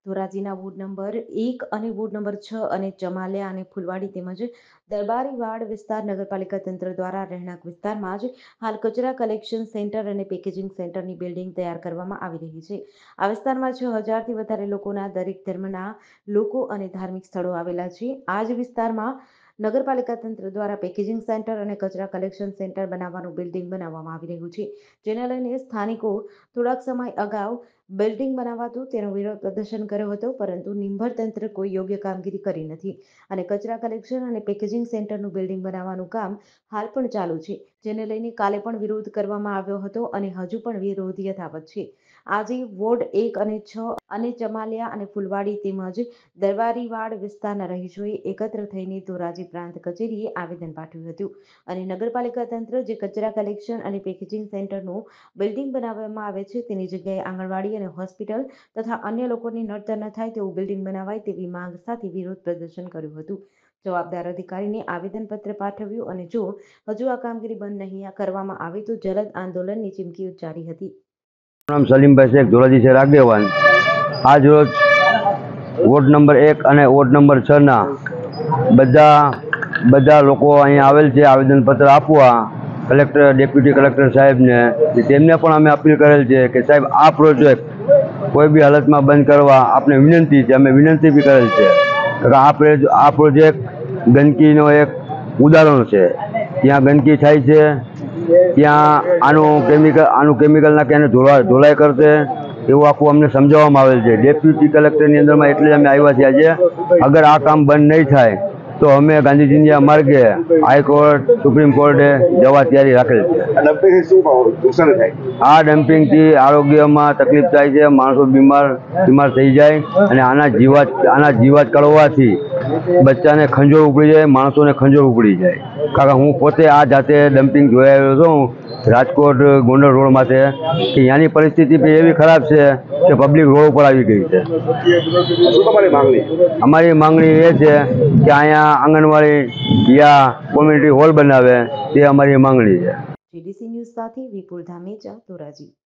ધોરાજીના ward number 1 અને ward number 6 અને ચમાલિયા અને ફૂલવાડી તેમજ દરબારીવાડ વિસ્તાર નગરપાલિકા તંત્ર દ્વારા રહેણાંક વિસ્તારમાં જ હાલ કચરા કલેક્શન સેન્ટર અને પેકેજિંગ સેન્ટરની બિલ્ડિંગ તૈયાર કરવામાં આવી રહી છે। આ વિસ્તારમાં 6000થી વધારે લોકોના દરેક ધર્મના લોકો અને ધાર્મિક સ્થળો આવેલા છે। આ જ વિસ્તારમાં નગરપાલિકા તંત્ર દ્વારા પેકેજિંગ સેન્ટર અને કચરા કલેક્શન સેન્ટર બનાવવાનું બિલ્ડિંગ બનાવવામાં આવી રહ્યું છે, જેને લઈને સ્થાનિકો થોડાક સમય અગાઉ બિલ્ડિંગ બનાવાતું તેનો વિરોધ પ્રદર્શન કર્યો હતો, પરંતુ નિંભર તંત્ર કોઈ યોગ્ય કામગીરી કરી નથી અને કચરા કલેક્શન અને પેકેજિંગ સેન્ટરનું બિલ્ડિંગ બનાવવાનું કામ હાલ પણ ચાલુ છે, જેને લઈને કાલે પણ વિરોધ કરવામાં આવ્યો હતો અને હજુ પણ વિરોધ યથાવત છે। આજે વોર્ડ 1 અને 6 અને ચમાલિયા અને ફૂલવાડી તેમજ દરબારીવાડ વિસ્તારના રહીશોએ એકત્ર થઈને ધોરાજી પ્રાંત કચેરીએ આવેદન પાઠવ્યું હતું અને નગરપાલિકા તંત્ર જે કચરા કલેક્શન અને પેકેજિંગ સેન્ટરનું બિલ્ડિંગ બનાવવામાં આવે છે તેની જગ્યાએ આંગણવાડી અને હોસ્પિટલ તથા અન્ય લોકોની નડતર ન થાય તેવું બિલ્ડિંગ બનાવાય તેવી માંગ સાથે વિરોધ પ્રદર્શન કર્યું હતું। જવાબદાર અધિકારીને આવેદનપત્ર પાઠવ્યું અને જો હજુ આ કામગીરી બંધ નહીં કરવામાં આવે તો જલદ આંદોલનની ચીમકી ઉચ્ચારી હતી। નામ સલીમભાઈ શેખ, ધોરાજી શહેર આગેવાન। આજ રોજ વોર્ડ નંબર 1 અને વોર્ડ નંબર 6 ના બધા લોકો અહીંયા આવેલ છે આવેદનપત્ર આપવા કલેક્ટર, ડેપ્યુટી કલેક્ટર સાહેબને। તેમને પણ અમે અપીલ કરેલ છે કે સાહેબ આ પ્રોજેક્ટ કોઈ બી હાલતમાં બંધ કરવા આપને વિનંતી છે। અમે વિનંતી બી કરેલ છે કે આ પ્રોજેક્ટ ગંદકીનો એક ઉદાહરણ છે। ત્યાં ગંદકી થાય છે, ત્યાં આનું કેમિકલ નાખીને ધોલાઈ કરશે એવું આખું અમને સમજાવવામાં આવેલ છે। ડેપ્યુટી કલેક્ટરની અંદરમાં એટલે અમે આવ્યા છીએ આજે। અગર આ કામ બંધ નહીં થાય તો અમે ગાંધીજીના માર્ગે હાઈકોર્ટ, સુપ્રીમ કોર્ટે જવા તૈયારી રાખેલ છે। આ ડમ્પિંગથી આરોગ્યમાં તકલીફ થાય છે, માણસો બીમાર થઈ જાય અને આના જીવાત કરવાથી બચ્ચાને ખંજોળ ઉપડી જાય, માણસોને ખંજોળ ઉપડી જાય। કારણ કે હું પોતે આ જાતે ડમ્પિંગ જોઈ આવ્યો છું રાજકોટ ગોંડલ રોડ માટે કે ત્યાંની પરિસ્થિતિ બી એવી ખરાબ છે કે પબ્લિક રોડ ઉપર આવી ગઈ છે। અમારી માંગણી એ છે કે અહીંયા આંગણવાડી યા કોમ્યુનિટી હોલ બનાવે તે અમારી માંગણી છે। GDC ન્યૂઝ સાથે વિપુલ ધામેચા, ધોરાજી।